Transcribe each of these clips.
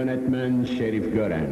Yönetmen Şerif Gören.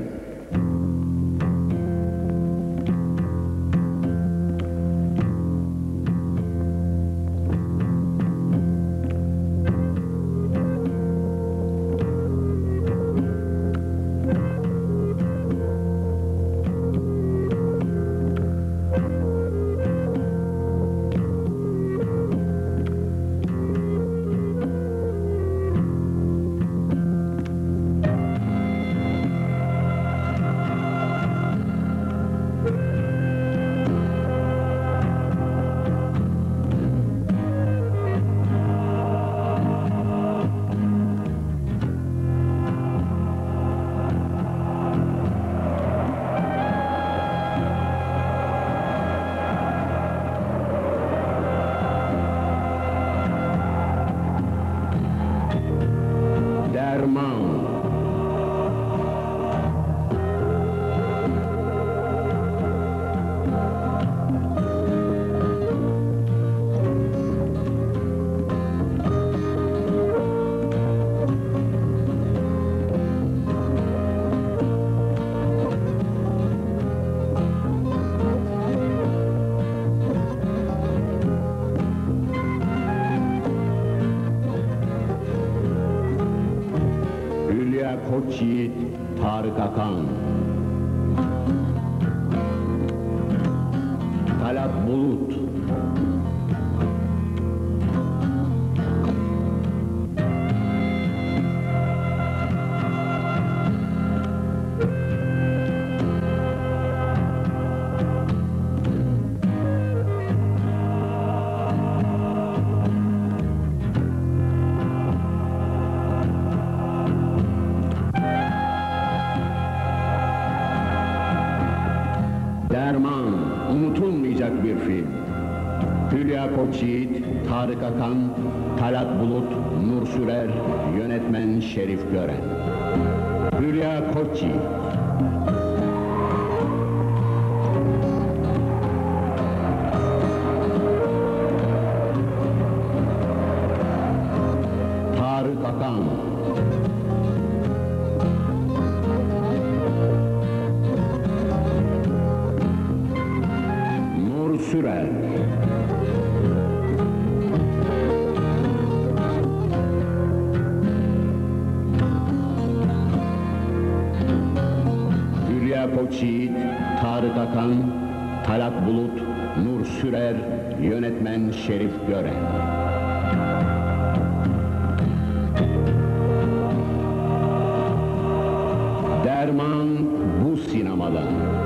Derman. Hülya Koçyiğit, Tarık Akan. Talat Bulut. Derman, unutulmayacak bir film. Hülya Koçyiğit, Tarık Akan, Talat Bulut, Nur Sürer, yönetmen Şerif Gören. Hülya Koçyiğit. Tarık Akan. Sürer. Hülya Koçyiğit, Tarık Akan, Talat Bulut, Nur Sürer, yönetmen Şerif Gören. Derman bu sinemadan.